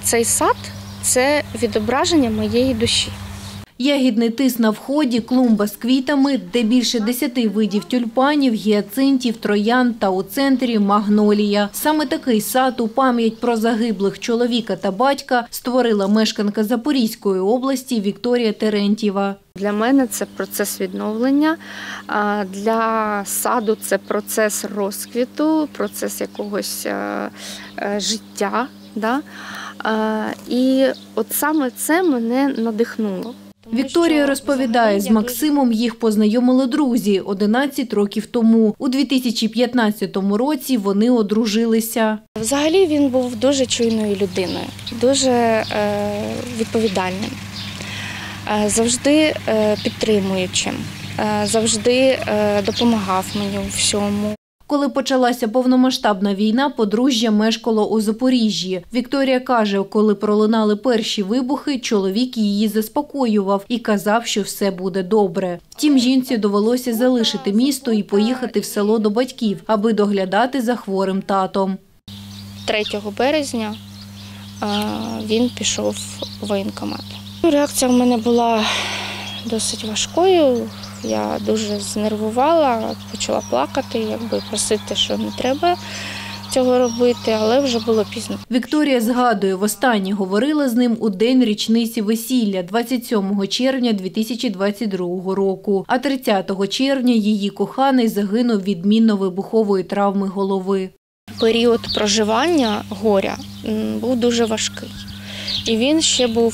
цей сад – це відображення моєї душі. Ягідний тис на вході, клумба з квітами, де більше 10 видів тюльпанів, гіацинтів, троянд та у центрі – магнолія. Саме такий сад у пам'ять про загиблих чоловіка та батька створила мешканка Запорізької області Вікторія Терентьєва. Для мене це процес відновлення, для саду це процес розквіту, процес якогось життя. Да? І от саме це мене надихнуло. Вікторія розповідає, з Максимом їх познайомили друзі 11 років тому. У 2015 році вони одружилися. Взагалі він був дуже чуйною людиною, дуже відповідальним, завжди підтримуючим, завжди допомагав мені у всьому. Коли почалася повномасштабна війна, подружжя мешкало у Запоріжжі. Вікторія каже, коли пролунали перші вибухи, чоловік її заспокоював і казав, що все буде добре. Втім, жінці довелося залишити місто і поїхати в село до батьків, аби доглядати за хворим татом. 3 березня він пішов у воєнкомат. Реакція в мене була досить важкою. Я дуже знервувала, почала плакати, просити, що не треба цього робити, але вже було пізно. Вікторія згадує, востаннє говорила з ним у день річниці весілля 27 червня 2022 року. А 30 червня її коханий загинув від мінно-вибухової травми голови. Період проживання горя був дуже важкий. І він ще був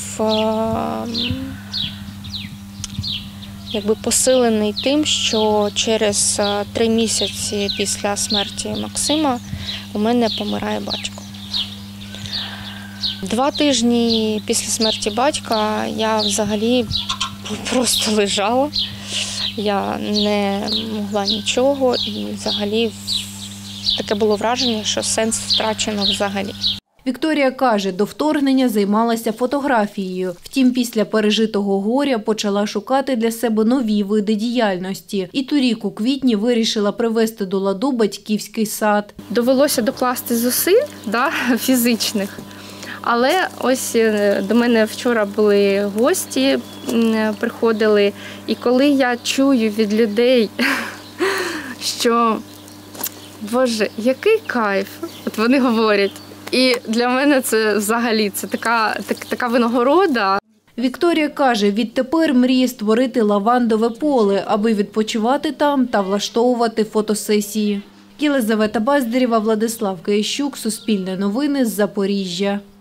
посилений тим, що через 3 місяці після смерті Максима у мене помирає батько. 2 тижні після смерті батька я взагалі просто лежала, я не могла нічого і взагалі таке було враження, що сенс втрачено взагалі. Вікторія каже, до вторгнення займалася фотографією. Втім, після пережитого горя почала шукати для себе нові види діяльності. І торік у квітні вирішила привести до ладу батьківський сад. Довелося докласти зусиль фізичних. Але ось до мене вчора були гості, приходили. І коли я чую від людей, що, Боже, який кайф, от вони говорять. І для мене це взагалі така винагорода. Вікторія каже, відтепер мріє створити лавандове поле, аби відпочивати там та влаштовувати фотосесії. Єлизавета Баздарєва, Владислав Киящук, Суспільне новини з Запоріжжя.